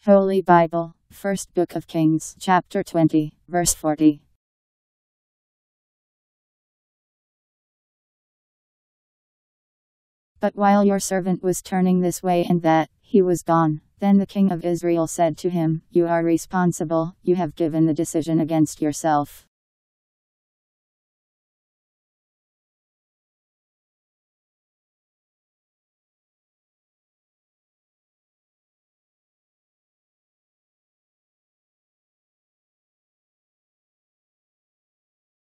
Holy Bible, First Book of Kings, chapter 20, verse 40. But while your servant was turning this way and that, he was gone. Then the king of Israel said to him, You are responsible, you have given the decision against yourself.